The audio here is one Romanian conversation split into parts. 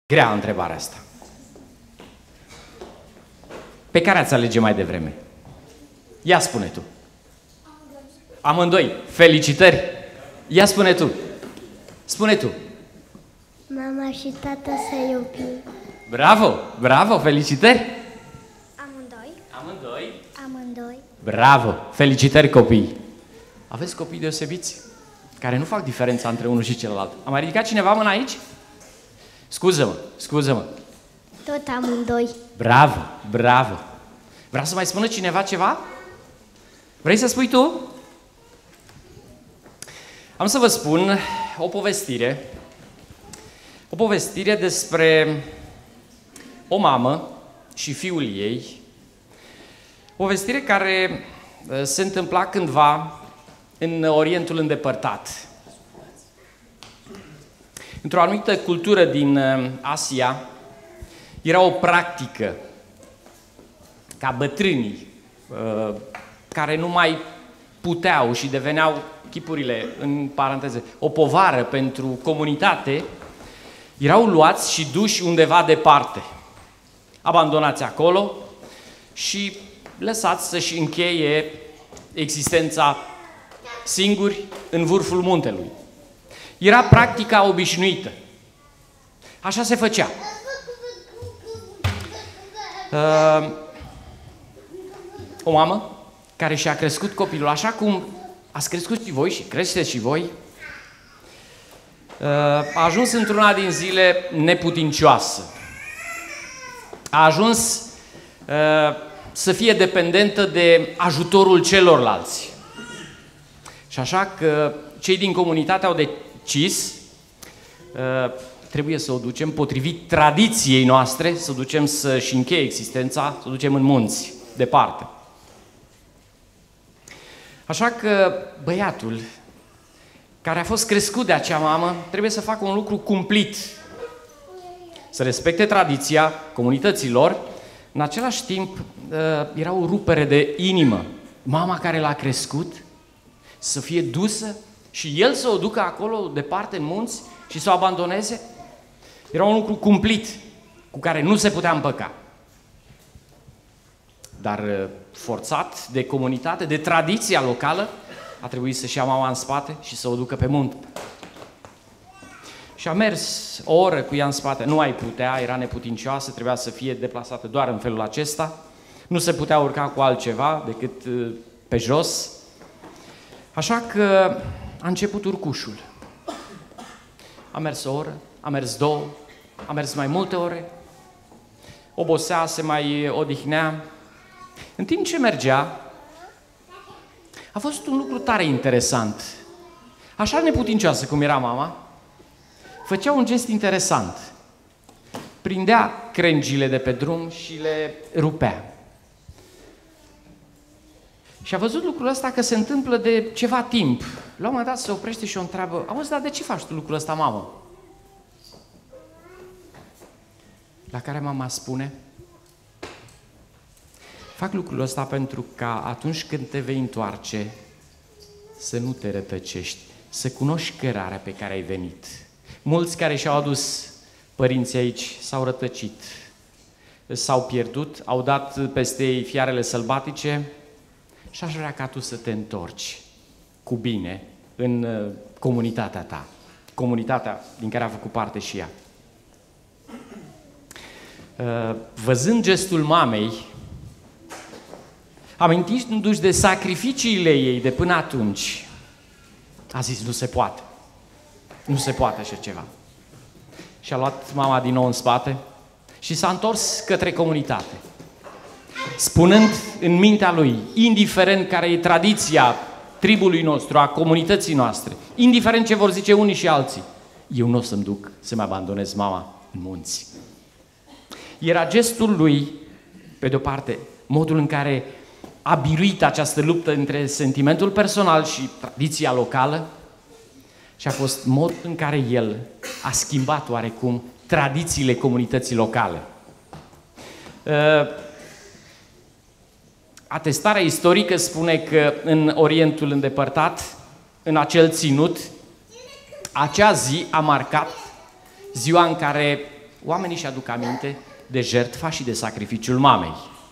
Grea întrebarea asta. Pe care ați alege mai devreme? Ia spune tu. Amândoi. Felicitări. Ia spune tu. Spune tu. Mama și tata să iubim. Bravo, bravo, felicitări. Amândoi. Amândoi. Amândoi. Bravo, felicitări copii. Aveți copii deosebiți, care nu fac diferența între unul și celălalt. A mai ridicat cineva mâna aici? Scuză-mă, scuză-mă. Tot amândoi. Bravo, bravo. Vrea să mai spună cineva ceva? Vrei să spui tu? Am să vă spun o povestire. O povestire despre o mamă și fiul ei. O povestire care se întâmpla cândva în Orientul îndepărtat. Într-o anumită cultură din Asia, era o practică ca bătrânii care nu mai puteau și deveneau, chipurile în paranteze, o povară pentru comunitate, erau luați și duși undeva departe, abandonați acolo și lăsați să-și încheie existența singuri în vârful muntelui. Era practica obișnuită. Așa se făcea. O mamă care și-a crescut copilul, așa cum ați crescut și voi și creșteți și voi, a ajuns într-una din zile neputincioasă. A ajuns să fie dependentă de ajutorul celorlalți. Și așa că cei din comunitate au decis, trebuie să o ducem potrivit tradiției noastre, să o ducem să-și încheie existența, să o ducem în munți, departe. Așa că băiatul, care a fost crescut de acea mamă, trebuie să facă un lucru cumplit. Să respecte tradiția comunităților, în același timp era o rupere de inimă. Mama care l-a crescut să fie dusă și el să o ducă acolo departe în munți și să o abandoneze, era un lucru cumplit cu care nu se putea împăca. Dar forțat de comunitate, de tradiția locală, a trebuit să-și ia mama în spate și să o ducă pe munte. Și a mers o oră cu ea în spate, nu mai putea, era neputincioasă, trebuia să fie deplasată doar în felul acesta, nu se putea urca cu altceva decât pe jos. Așa că a început urcușul. A mers o oră, a mers două, a mers mai multe ore, obosea, se mai odihnea. În timp ce mergea, a fost un lucru tare interesant. Așa neputincioasă cum era mama, făcea un gest interesant. Prindea crengile de pe drum și le rupea. Și a văzut lucrul ăsta că se întâmplă de ceva timp. La un moment dat se oprește și o întreabă: auzi, dar de ce faci tu lucrul ăsta, mamă? La care mama spune: fac lucrul ăsta pentru ca atunci când te vei întoarce să nu te rătăcești, să cunoști cărarea pe care ai venit. Mulți care și-au adus părinții aici s-au rătăcit, s-au pierdut, au dat peste ei fiarele sălbatice și aș vrea ca tu să te întorci cu bine în comunitatea ta, comunitatea din care a făcut parte și ea. Văzând gestul mamei, amintindu-și de sacrificiile ei de până atunci, a zis: nu se poate. Nu se poate așa ceva. Și a luat mama din nou în spate și s-a întors către comunitate, spunând în mintea lui, indiferent care e tradiția tribului nostru, a comunității noastre, indiferent ce vor zice unii și alții, eu nu o să-mi duc să-mi abandonez mama în munți. Era gestul lui, pe de-o parte, modul în care a biruit această luptă între sentimentul personal și tradiția locală, și a fost modul în care el a schimbat oarecum tradițiile comunității locale. Atestarea istorică spune că în Orientul îndepărtat, în acel ținut, acea zi a marcat ziua în care oamenii își aduc aminte de jertfa și de sacrificiul mamei.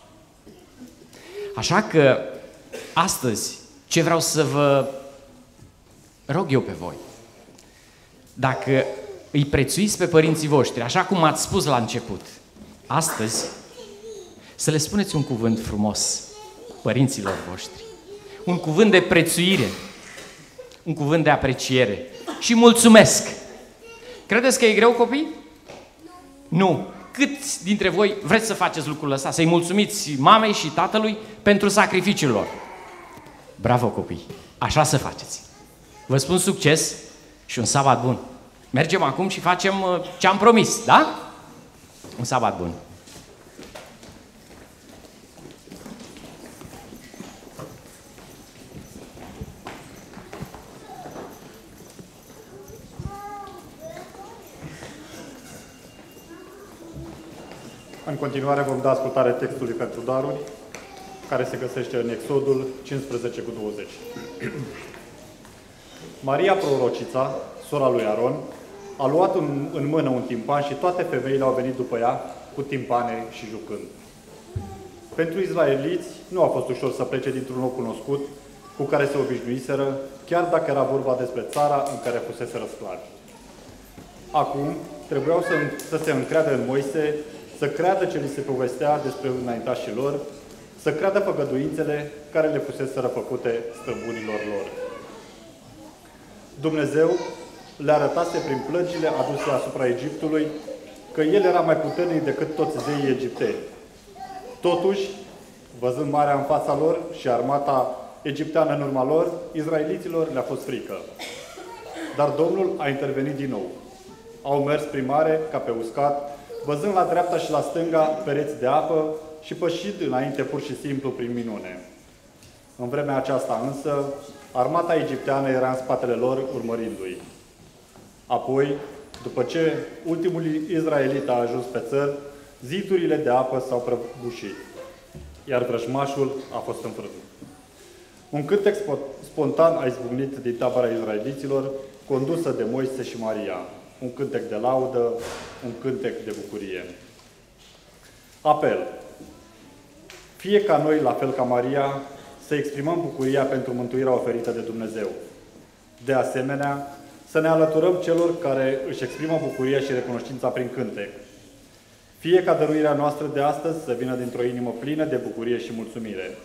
Așa că astăzi ce vreau să vă rog eu pe voi, dacă îi prețuiți pe părinții voștri, așa cum ați spus la început, astăzi să le spuneți un cuvânt frumos părinților voștri, un cuvânt de prețuire, un cuvânt de apreciere și mulțumesc. Credeți că e greu, copii? Nu. Câți dintre voi vreți să faceți lucrul ăsta, să-i mulțumiți mamei și tatălui pentru sacrificiul lor? Bravo, copii! Așa să faceți. Vă spun succes și un sabat bun. Mergem acum și facem ce am promis, da? Un sabat bun. În continuare vom da ascultare textului pentru daruri, care se găsește în Exodul 15:20. Maria prorocița, sora lui Aron, a luat în mână un timpan și toate femeile au venit după ea cu timpane și jucând. Pentru izraeliți nu a fost ușor să plece dintr-un loc cunoscut cu care se obișnuiseră, chiar dacă era vorba despre țara în care fuseseră sclavi. Acum trebuiau să se încreadă în Moise, să creadă ce li se povestea despre înaintașii lor, să creadă făgăduințele care le fuseseră făcute străbunilor lor. Dumnezeu le arătase prin plăgile aduse asupra Egiptului că el era mai puternic decât toți zeii egipteni. Totuși, văzând marea în fața lor și armata egipteană în urma lor, izraeliților le-a fost frică. Dar Domnul a intervenit din nou. Au mers prin mare ca pe uscat, văzând la dreapta și la stânga pereți de apă și pășind înainte pur și simplu prin minune. În vremea aceasta însă, armata egipteană era în spatele lor, urmărindu-i. Apoi, după ce ultimul izraelit a ajuns pe țăr, zidurile de apă s-au prăbușit, iar vrăjmașul a fost înfrânt. Un cântec spontan a izbucnit din tabăra izraeliților, condusă de Moise și Maria. Un cântec de laudă, un cântec de bucurie. Apel. Fie ca noi, la fel ca Maria, să exprimăm bucuria pentru mântuirea oferită de Dumnezeu. De asemenea, să ne alăturăm celor care își exprimă bucuria și recunoștința prin cântec. Fie ca dăruirea noastră de astăzi să vină dintr-o inimă plină de bucurie și mulțumire.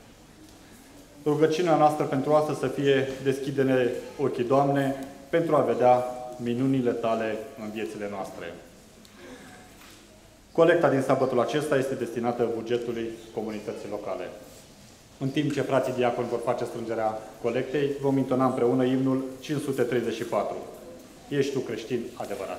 Rugăciunea noastră pentru astăzi să fie: deschide-ne ochii, Doamne, pentru a vedea minunile Tale în viețile noastre. Colecta din sâmbătul acesta este destinată bugetului comunității locale. În timp ce frații diaconi vor face strângerea colectei, vom intona împreună imnul 534. Ești tu creștin adevărat.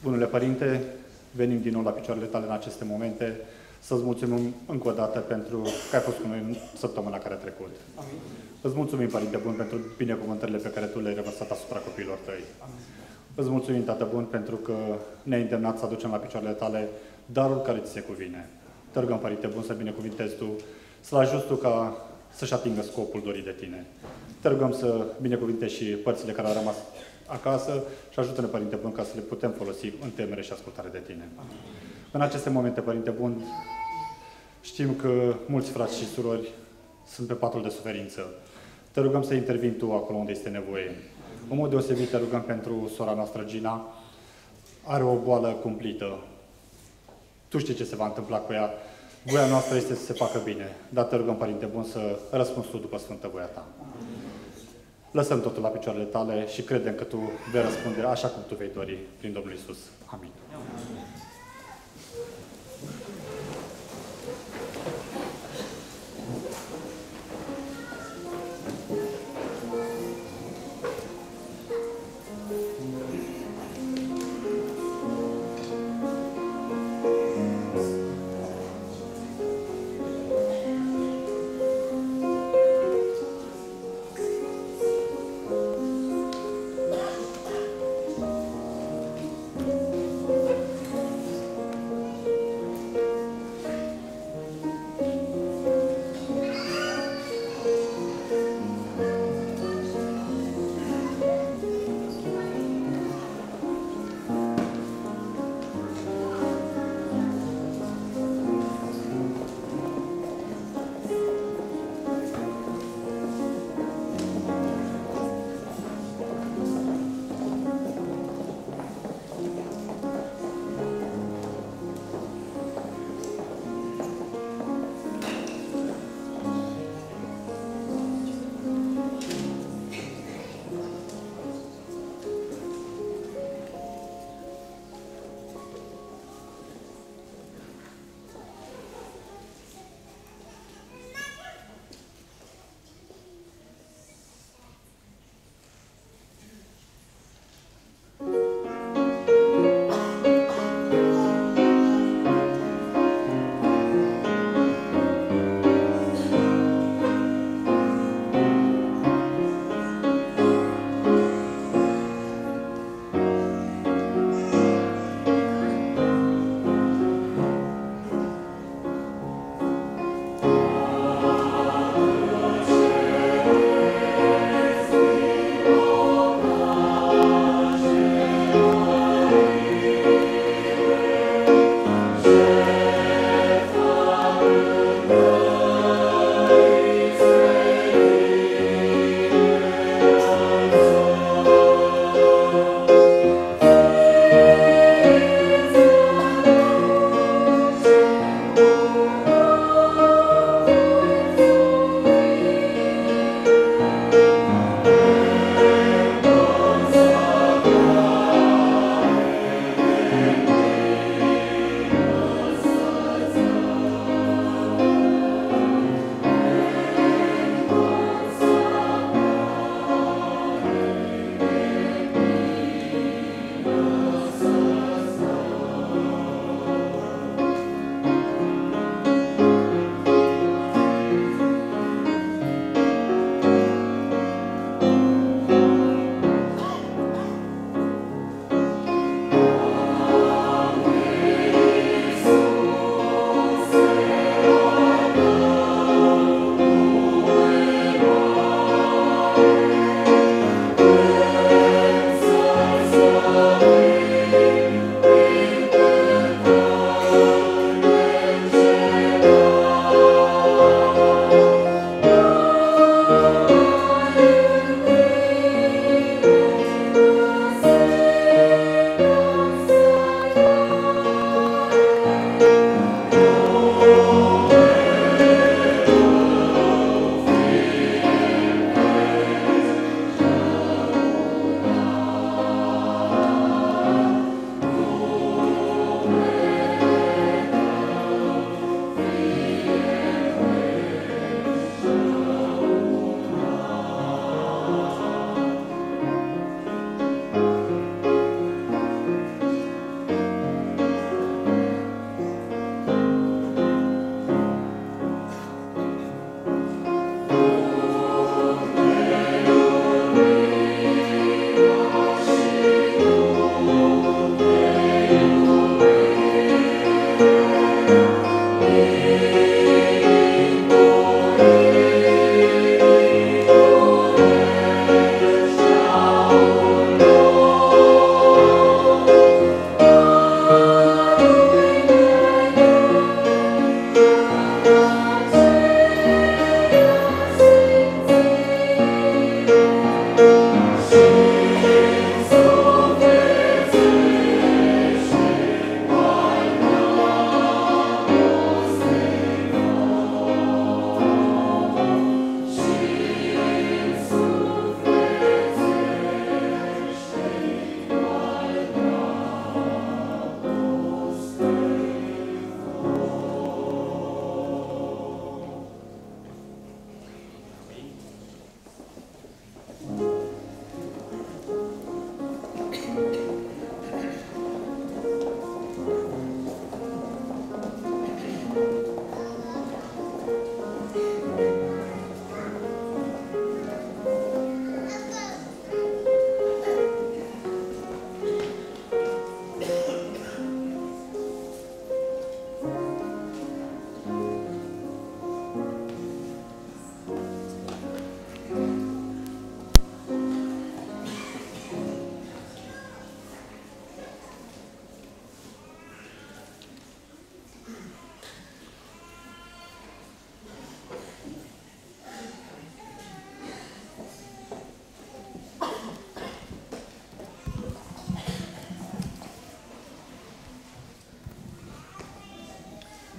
Bunule Părinte, venim din nou la picioarele tale în aceste momente să-ți mulțumim încă o dată pentru că ai fost cu noi în săptămâna care a trecut. Amin. Îți mulțumim, Părinte Bun, pentru binecuvântările pe care Tu le-ai revărsat asupra copiilor Tăi. Amin. Îți mulțumim, Tată Bun, pentru că ne-ai îndemnat să aducem la picioarele Tale darul care Ți se cuvine. Te rugăm, Părinte Bun, să binecuvintezi Tu, să-L ajuți Tu ca să-și atingă scopul dorit de Tine. Te rugăm să binecuvintezi și părțile care au rămas acasă și ajută-ne, Părinte Bun, ca să le putem folosi în temere și ascultare de Tine. Amin. În aceste momente, Părinte Bun, știm că mulți frați și surori sunt pe patul de suferință. Te rugăm să intervii Tu acolo unde este nevoie. În mod deosebit te rugăm pentru sora noastră, Gina. Are o boală cumplită. Tu știi ce se va întâmpla cu ea. Voia noastră este să se facă bine. Dar te rugăm, Părinte Bun, să răspunzi Tu după Sfântă voia Ta. Lăsăm totul la picioarele Tale și credem că Tu vei răspunde așa cum Tu vei dori prin Domnul Iisus. Amin.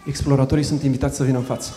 Exploratorii sunt invitați să vină în față.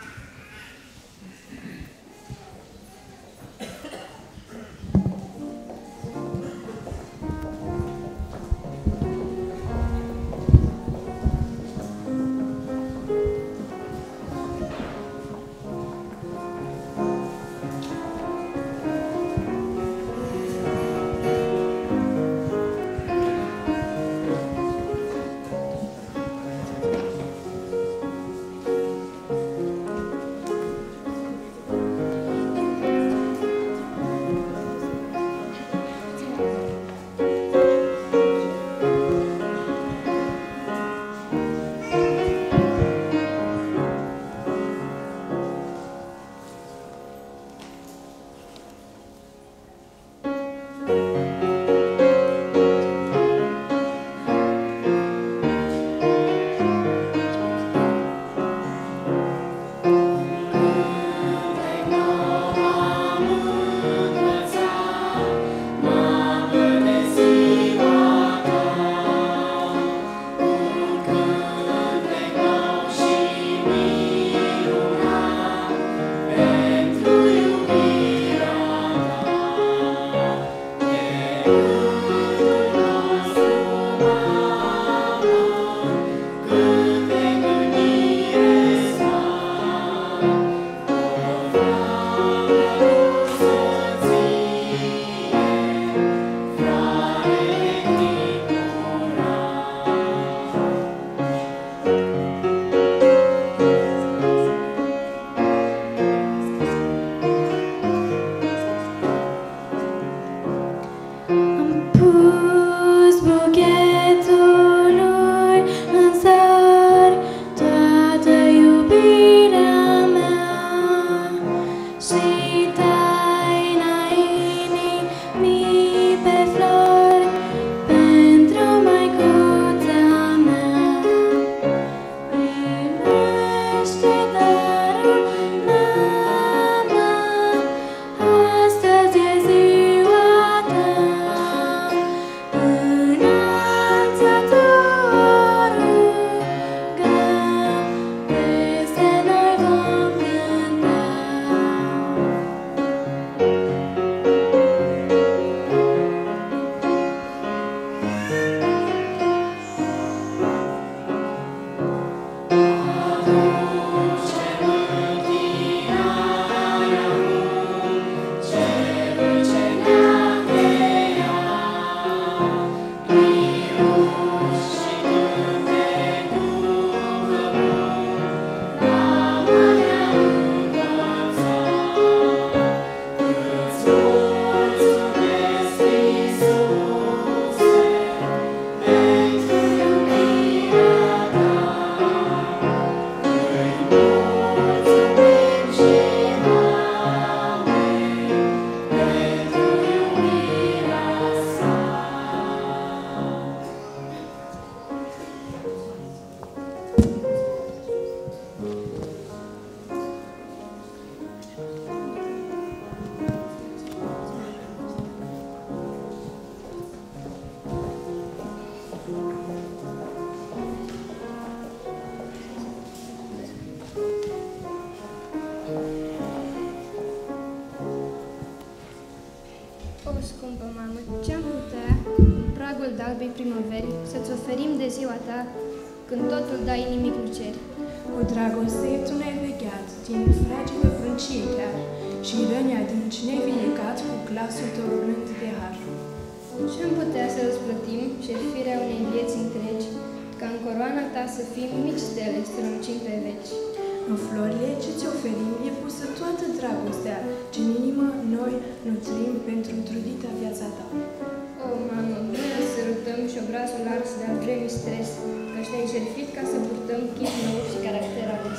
scumpă mamă, ce-am putea, în pragul de-albei primăveri, să-ți oferim de ziua ta, când totul dai nimicul ceri? Cu dragoste tu ne-ai vegheat din fragilă frâncie chiar, și răni adânci ne-ai vindecat cu glasul tău blând de har. Ce-am putea să îți plătim, șerfirea unei vieți întregi, ca în coroana ta să fim mici stele strălucind pe veci? În florile ce ți oferim e pusă toată dragostea, ce în inimă noi nutrim pentru întrudita viața ta. O, mamă, noi îți sărutăm și obrasul ars de-al vremii stres, căci te-ai jertfit ca să purtăm chip nou și caracter ales.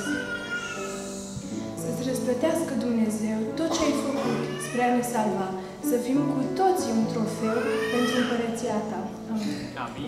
Să-ți răsplătească Dumnezeu tot ce ai făcut spre a ne salva, să fim cu toții un trofeu pentru împărăția ta. Amin. Amin.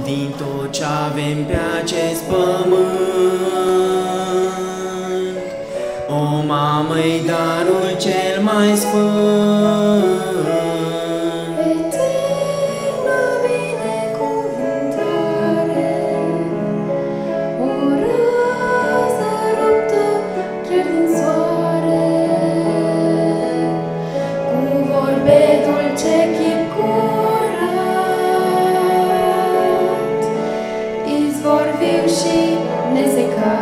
din tot ce avem pe acest pământ. O mamă-i darul cel mai sfânt. Eternă binecuvântare, o rază ruptă chiar din soare, cu vorbe dulce chip curat, izvor viu și nesecat.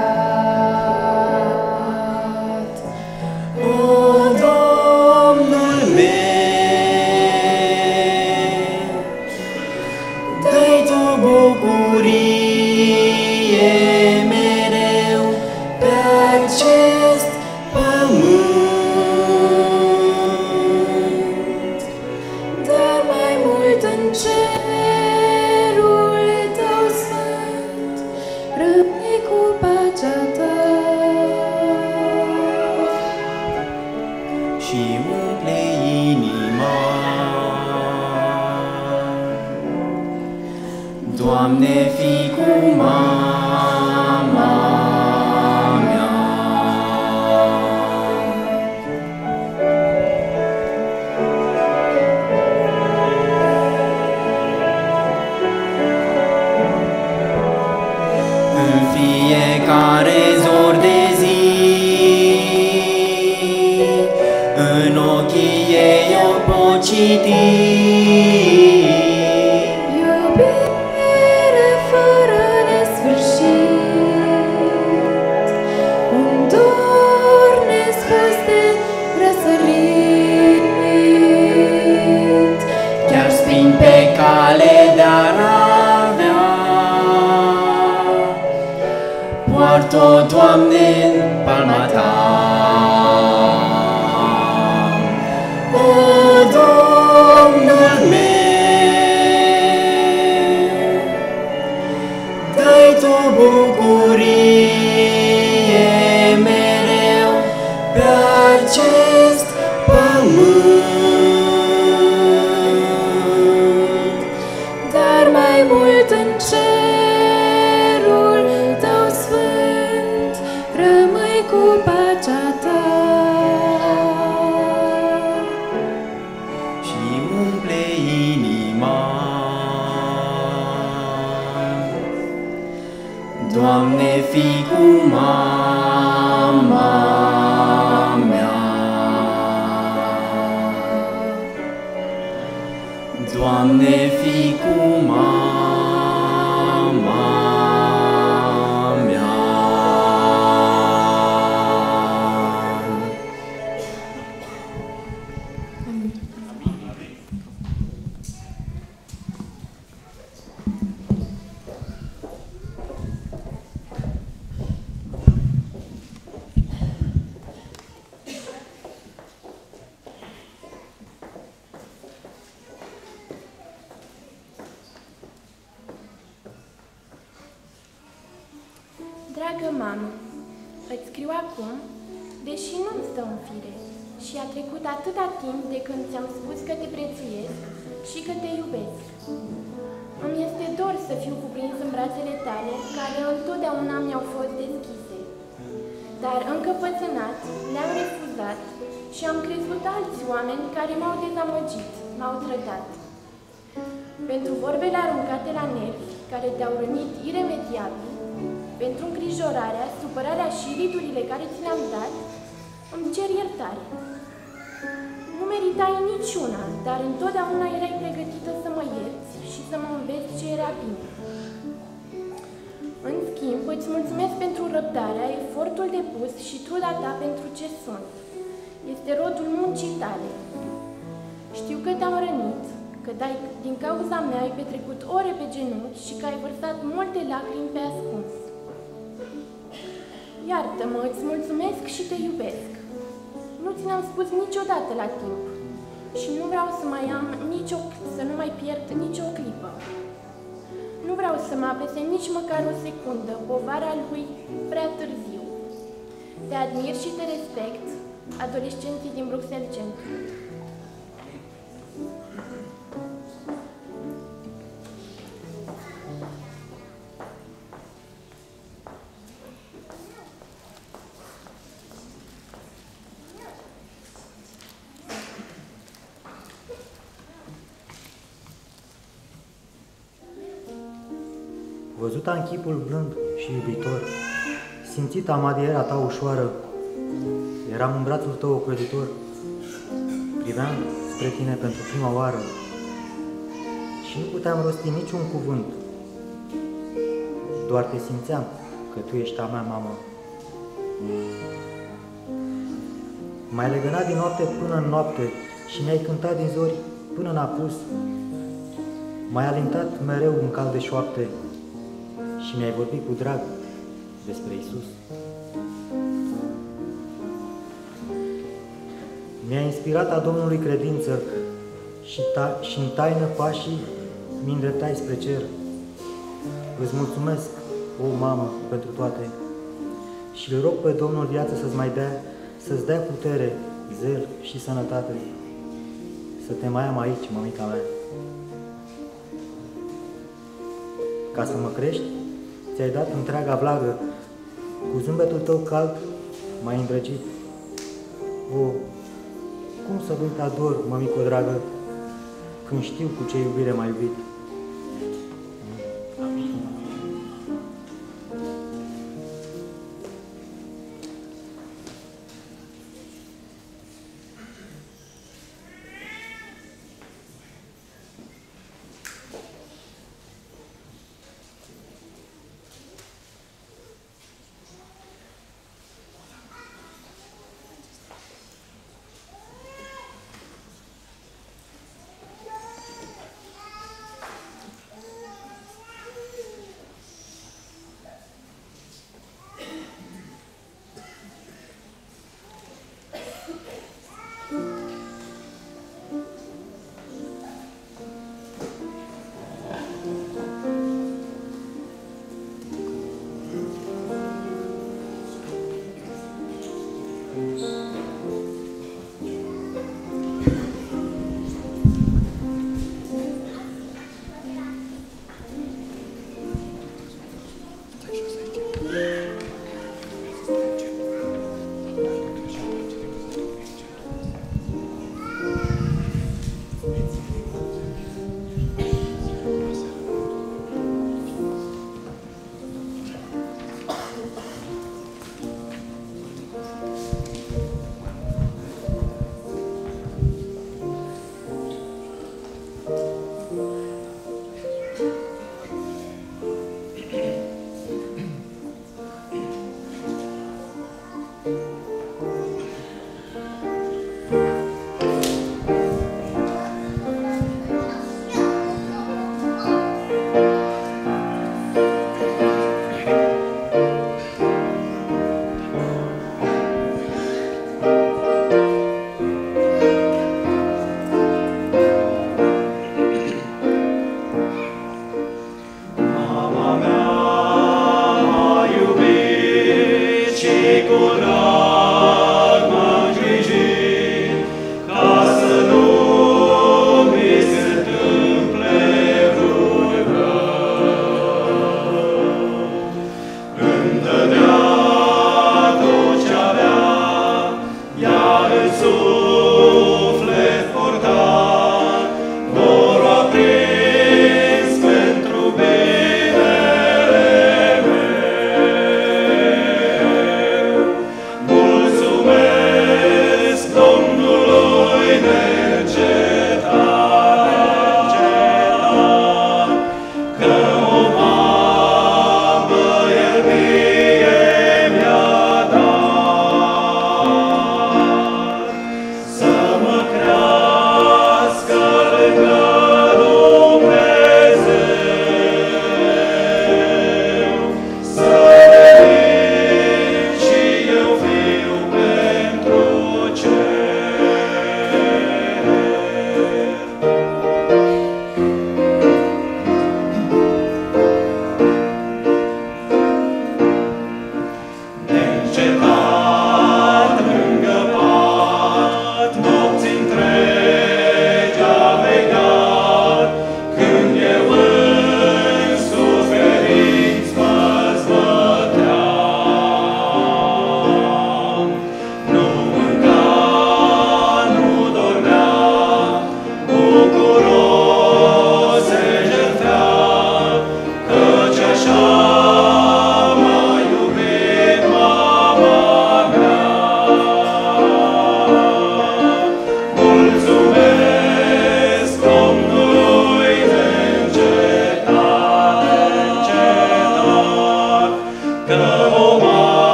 Doamne, fii cu mama mea. În fiecare zor de zi, în ochii ei o pot citi. Poartă-o, Doamne, în palma Ta. O, Domnul meu, dă-i Tu bucurie mereu pe acest pământ, dar mai mult în cerul Tău sfânt, rămâi cu pacea Ta și umple inima. Doamne, fii cu mama mea. Doamne, fii cu mama mea. Dragă mamă, îți scriu acum, deși nu-mi stă în fire, și a trecut atâta timp de când ți-am spus că te prețuiesc și că te iubesc. Îmi este dor să fiu cuprins în brațele tale, care întotdeauna mi-au fost deschise. Dar încăpățânat, le-am refuzat și am crezut alți oameni care m-au dezamăgit, m-au trădat. Pentru vorbele aruncate la nervi, care te-au rănit iremediabil, pentru îngrijorarea, supărarea și riturile care ți le-am dat, îmi cer iertare. Nu meritai niciuna, dar întotdeauna erai pregătită să mă ierți și să mă înveți ce era bine. În schimb, îți mulțumesc pentru răbdarea, efortul depus și truda ta pentru ce sunt. Este rodul muncii tale. Știu că te-am rănit, că din cauza mea ai petrecut ore pe genunchi și că ai vărsat multe lacrimi pe ascuns. Iartă-mă, îți mulțumesc și te iubesc. Nu ți l-am spus niciodată la timp și nu vreau să să nu mai pierd nicio clipă. Nu vreau să mă apese nici măcar o secundă povara lui prea târziu. Te admir și te respect, adolescenții din Bruxelles Centru. Văzuta în chipul blând și iubitor, simțita amadierea ta ușoară, eram în brațul tău ocrotitor, priveam spre tine pentru prima oară și nu puteam rosti niciun cuvânt, doar te simțeam că tu ești a mea mamă. M-ai legănat din noapte până în noapte și mi-ai cântat din zori până în apus. M-ai alintat mereu în calde șoapte și mi-ai vorbit cu drag despre Isus. Mi-a inspirat a Domnului credință și în taină pașii mi îndreptai spre cer. Îți mulțumesc, o mamă, pentru toate și îl rog pe Domnul viață să-ți dea putere, zel și sănătate, să te mai am aici, mămica mea. Ca să mă crești, ți-ai dat întreaga vlagă, cu zâmbetul tău cald m-ai îndrăgit. O, cum să nu te ador, mămico dragă, când știu cu ce iubire m-ai iubit.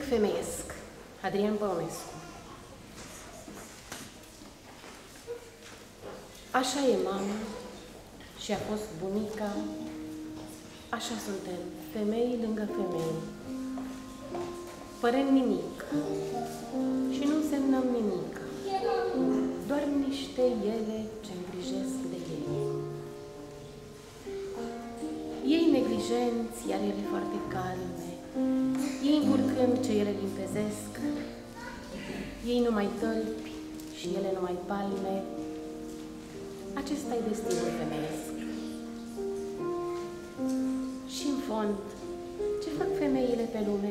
femeiesc. Adrian Băunescu. Așa e mama și a fost bunica, așa suntem, femei lângă femei. Părem nimic și nu însemnăm nimic, doar niște ele ce îngrijesc de ei. Ei neglijenți, iar ele foarte calme, ei încurcând ce ele limpezesc, ei numai tălpi și ele numai palme. Acesta-i destinul femeiesc. Și în fond, ce fac femeile pe lume?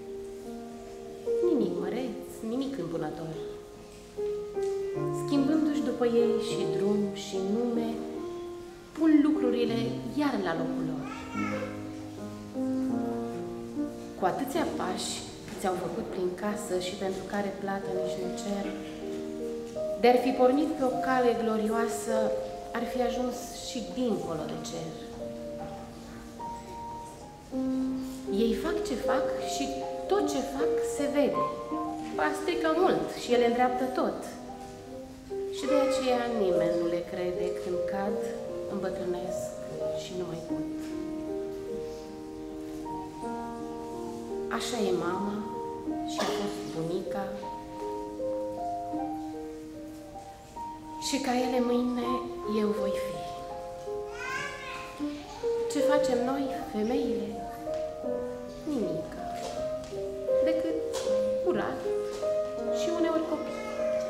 Nimic măreț, nimic îmbunător. Schimbându-și după ei și drum și nume, pun lucrurile iar la locul lor. Cu atâția pași câți au făcut prin casă și pentru care plată nici nu cer, de-ar fi pornit pe o cale glorioasă, ar fi ajuns și dincolo de cer. Ei fac ce fac și tot ce fac se vede. Ba strică mult și ele îndreaptă tot. Și de aceea nimeni nu le crede când cad, îmbătrânesc și nu mai pot. Așa e mama și a fost bunica, și ca ele mâine eu voi fi. Ce facem noi, femeile? Nimic. Decât curat și uneori copii.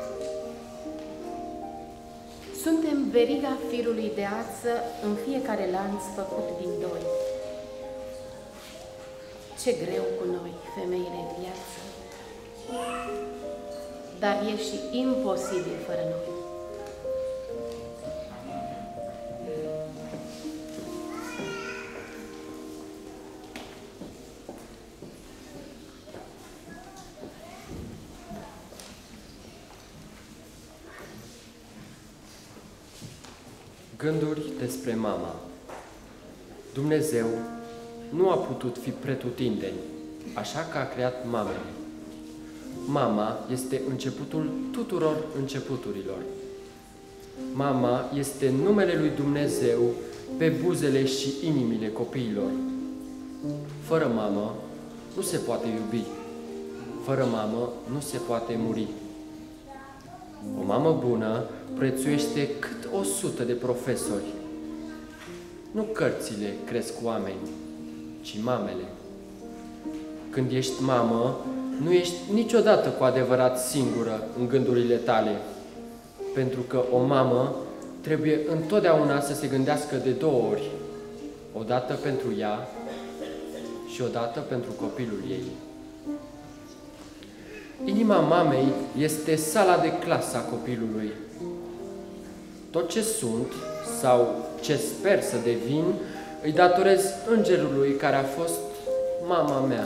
Suntem veriga firului de ață în fiecare lanț făcut din doi. Ce greu cu noi, femeile în viață, dar e și imposibil fără noi. Gânduri despre mama. Dumnezeu nu a putut fi pretutindeni, așa că a creat mamele. Mama este începutul tuturor începuturilor. Mama este numele lui Dumnezeu pe buzele și inimile copiilor. Fără mamă nu se poate iubi. Fără mamă nu se poate muri. O mamă bună prețuiește cât 100 de profesori. Nu cărțile cresc oameni, ci mamele. Când ești mamă, nu ești niciodată cu adevărat singură în gândurile tale, pentru că o mamă trebuie întotdeauna să se gândească de 2 ori, o dată pentru ea și o dată pentru copilul ei. Inima mamei este sala de clasă a copilului. Tot ce sunt sau ce sper să devin, îi datorez îngerului care a fost mama mea.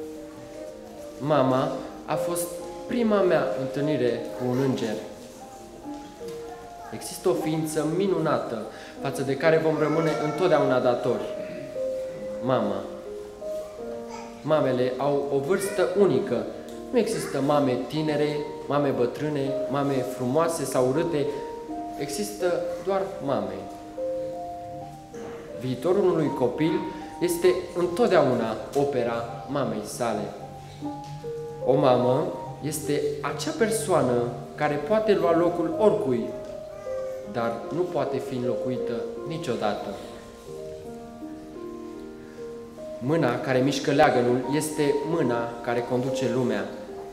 Mama a fost prima mea întâlnire cu un înger. Există o ființă minunată față de care vom rămâne întotdeauna datori. Mama. Mamele au o vârstă unică. Nu există mame tinere, mame bătrâne, mame frumoase sau urâte. Există doar mame. Viitorul unui copil este întotdeauna opera mamei sale. O mamă este acea persoană care poate lua locul oricui, dar nu poate fi înlocuită niciodată. Mâna care mișcă leagănul este mâna care conduce lumea.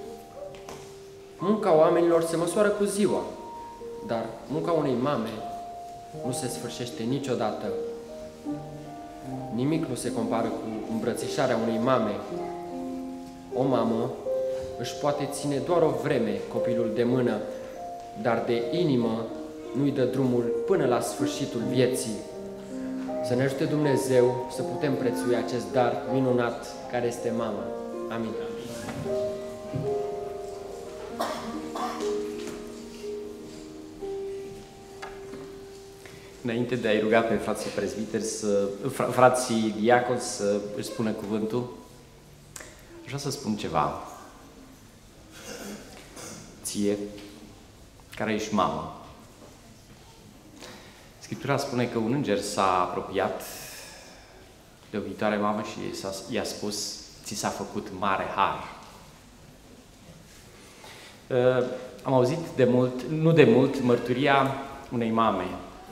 Munca oamenilor se măsoară cu ziua, dar munca unei mame nu se sfârșește niciodată. Nimic nu se compară cu îmbrățișarea unei mame. O mamă își poate ține doar o vreme copilul de mână, dar de inimă nu-i dă drumul până la sfârșitul vieții. Să ne ajute Dumnezeu să putem prețui acest dar minunat care este mama. Amin. Înainte de a-i ruga pe frații prezbiteri, frații diaconi să își spună cuvântul, aș vrea să spun ceva. ție, care ești mamă. Scriptura spune că un înger s-a apropiat de o viitoare mamă și i-a spus: ți s-a făcut mare har. Am auzit nu de mult, mărturia unei mame.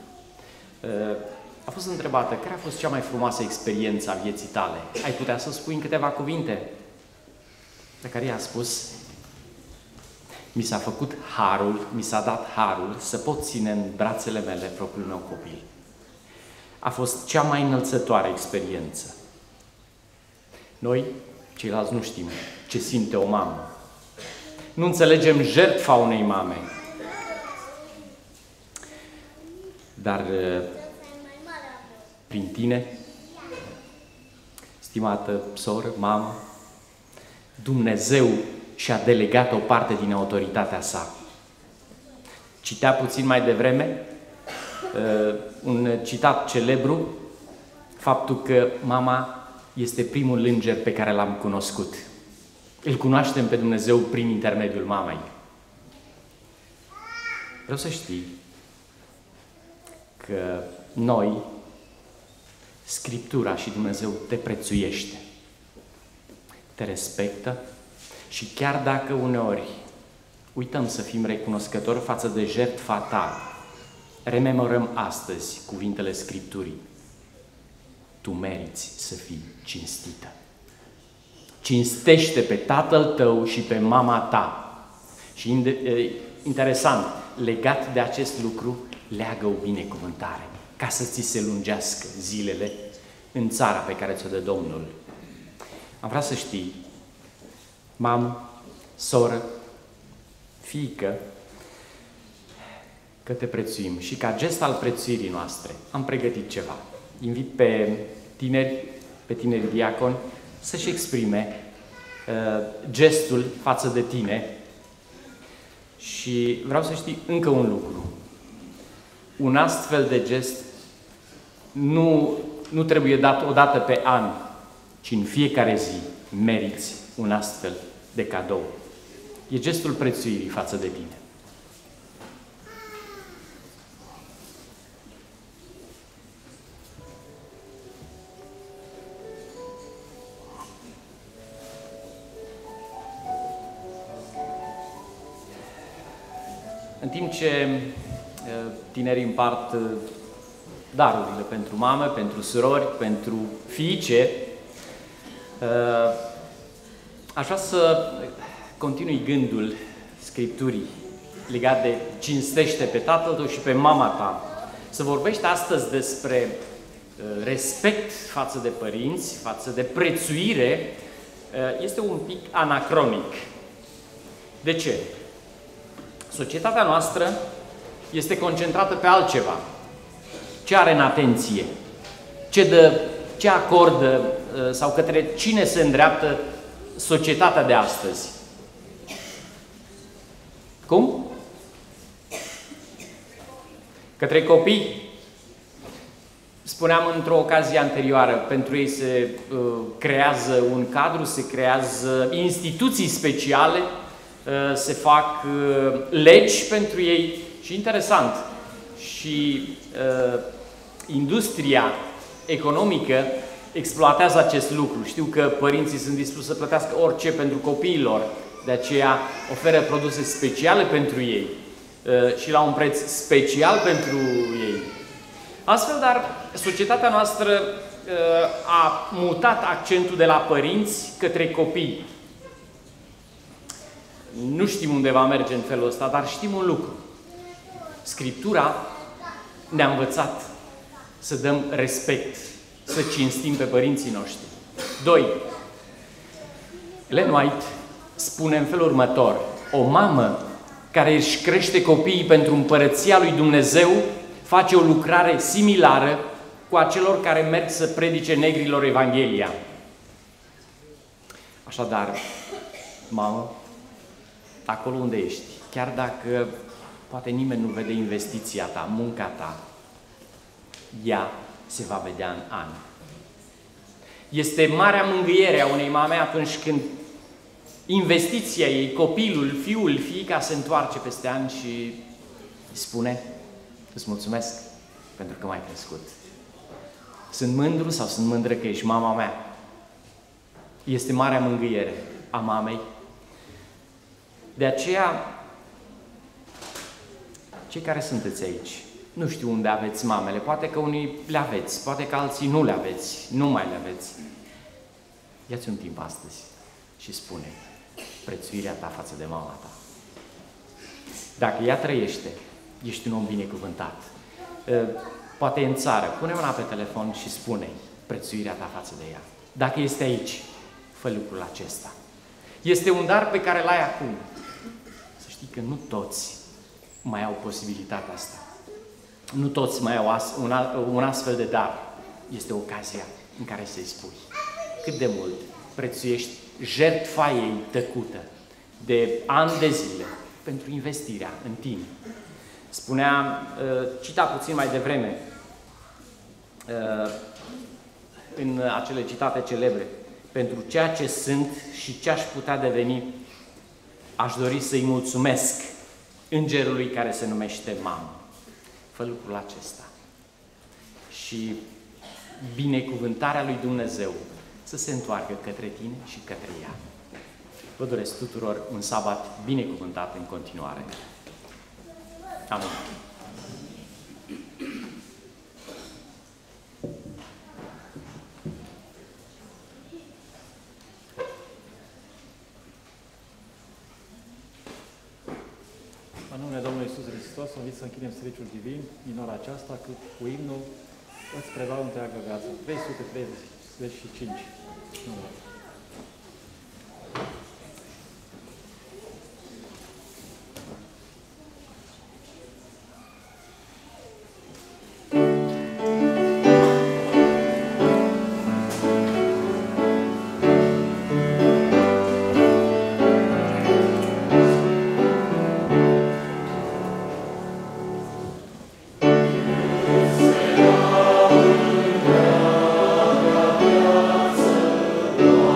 A fost întrebată: care a fost cea mai frumoasă experiență a vieții tale? Ai putea să spui în câteva cuvinte? De care ea a spus: mi s-a făcut harul, mi s-a dat harul să pot ține în brațele mele propriul meu copil. A fost cea mai înălțătoare experiență. Noi, ceilalți, nu știm ce simte o mamă. Nu înțelegem jertfa unei mame. Dar prin tine, stimată soră, mamă, Dumnezeu și-a delegat o parte din autoritatea sa. Citea puțin mai devreme un citat celebru, faptul că mama este primul înger pe care l-am cunoscut. Îl cunoaștem pe Dumnezeu prin intermediul mamei. Vreau să știi că noi, Scriptura și Dumnezeu te prețuiește, te respectă și chiar dacă uneori uităm să fim recunoscători față de jertfa ta, rememorăm astăzi cuvintele Scripturii. Tu meriți să fii cinstită. Cinstește pe tatăl tău și pe mama ta. Și interesant, legat de acest lucru, leagă o binecuvântare, ca să ți se lungească zilele în țara pe care ți-o dă Domnul. Am vrea să știi, mamă, soră, fiică, că te prețuim și ca gest al prețuirii noastre am pregătit ceva. Invit pe tineri diaconi să-și exprime gestul față de tine și vreau să știi încă un lucru. Un astfel de gest nu trebuie dat o dată pe an, ci în fiecare zi meriți un astfel de cadou. E gestul prețuirii față de tine. În timp ce tinerii împart darurile pentru mame, pentru surori, pentru fiice, aș vrea să continui gândul Scripturii legat de cinstește pe tatăl tău și pe mama ta. Să vorbești astăzi despre respect față de părinți, față de prețuire, este un pic anacronic. De ce? Societatea noastră este concentrată pe altceva. Ce are în atenție? Ce acordă sau către cine se îndreaptă societatea de astăzi? Cum? Către copii. Spuneam într-o ocazie anterioară, pentru ei se creează un cadru, se creează instituții speciale, se fac legi pentru ei și interesant, și industria economică exploatează acest lucru. Știu că părinții sunt dispuși să plătească orice pentru copiilor, de aceea oferă produse speciale pentru ei și la un preț special pentru ei. Astfel, dar, societatea noastră a mutat accentul de la părinți către copii. Nu știm unde va merge în felul ăsta, dar știm un lucru. Scriptura ne-a învățat să dăm respect, să cinstim pe părinții noștri. 2. Ellen White spune în felul următor: o mamă care își crește copiii pentru împărăția lui Dumnezeu face o lucrare similară cu a celor care merg să predice negrilor Evanghelia. Așadar, mamă, acolo unde ești, chiar dacă poate nimeni nu vede investiția ta, munca ta, ea se va vedea în ani. Este marea mângâiere a unei mame atunci când investiția ei, copilul, fiul, fiica se întoarce peste ani și îi spune: îți mulțumesc pentru că m-ai crescut. Sunt mândru sau sunt mândră că ești mama mea. Este marea mângâiere a mamei. De aceea, cei care sunteți aici, nu știu unde aveți mamele, poate că unii le aveți, poate că alții nu le aveți, nu mai le aveți. Ia-ți un timp astăzi și spune prețuirea ta față de mama ta. Dacă ea trăiește, ești un om binecuvântat. Poate e în țară, pune mâna pe telefon și spune-i prețuirea ta față de ea. Dacă este aici, fă lucrul acesta. Este un dar pe care l-ai acum. Să știi că nu toți mai au posibilitatea asta. Nu toți mai au un astfel de dar. Este ocazia în care să-i spui cât de mult prețuiești jertfa ei tăcută de ani de zile pentru investirea în tine. Spunea, cita puțin mai devreme, în acele citate celebre: pentru ceea ce sunt și ce aș putea deveni, aș dori să-i mulțumesc îngerului care se numește mamă. Fă lucrul acesta și binecuvântarea lui Dumnezeu să se întoarcă către tine și către ea. Vă doresc tuturor un sabat binecuvântat în continuare. Amin. În numele Domnului Iisus Hristos, am venit să închidem serviciul divin din ora aceasta cu imnul Îți predau întreagă viață. 335. Amin.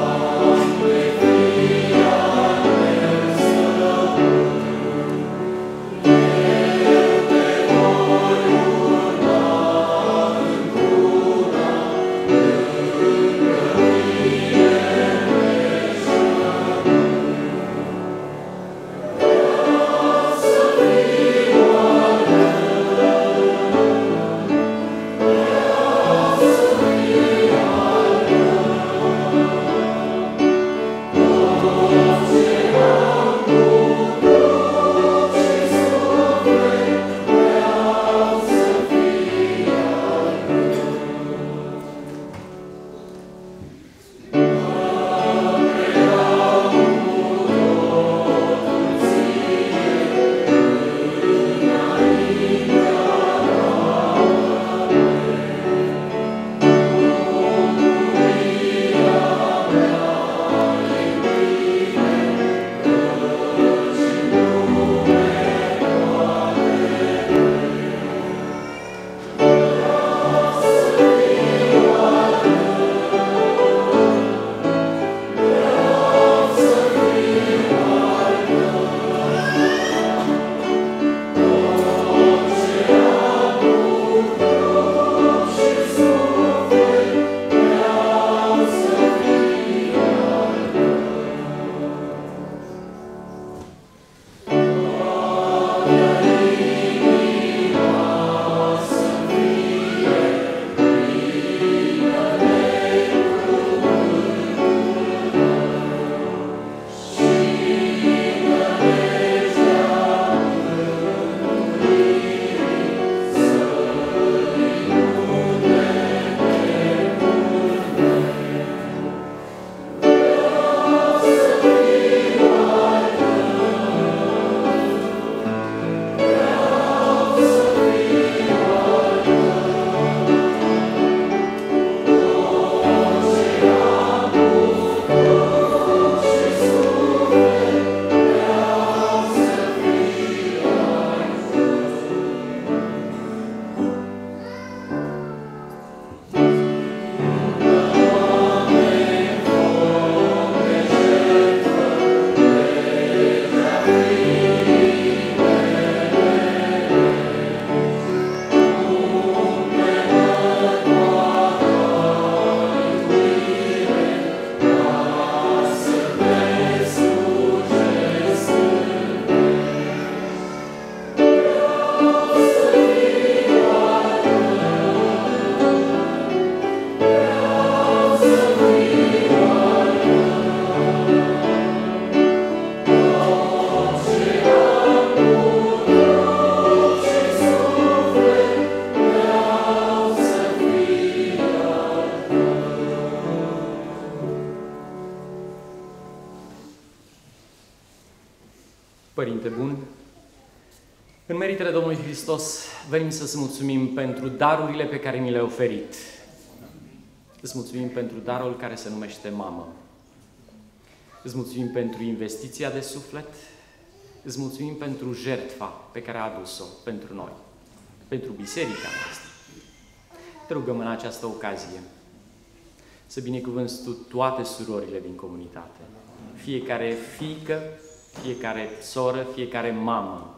Hristos, venim să-ți mulțumim pentru darurile pe care ni le-ai oferit. Îți mulțumim pentru darul care se numește mamă. Îți mulțumim pentru investiția de suflet. Îți mulțumim pentru jertfa pe care a adus-o pentru noi, pentru biserica noastră. Te rugăm în această ocazie să binecuvânți Tu toate surorile din comunitate. Fiecare fiică, fiecare soră, fiecare mamă.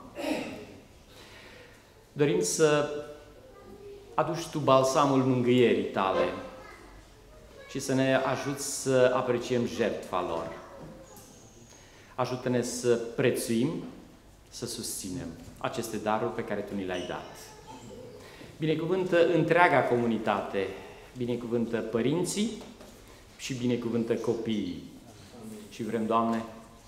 Dorim să aduci Tu balsamul mângâierii Tale și să ne ajuți să apreciem jertfa lor. Ajută-ne să prețuim, să susținem aceste daruri pe care Tu ni le-ai dat. Binecuvântă întreaga comunitate, binecuvântă părinții și binecuvântă copiii. Și vrem, Doamne,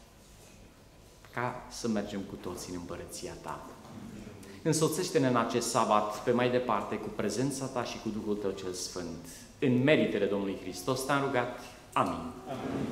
ca să mergem cu toții în împărăția Ta. Însoțește-ne în acest sabat pe mai departe cu prezența Ta și cu Duhul Tău cel Sfânt. În meritele Domnului Hristos te-am rugat. Amin. Amin.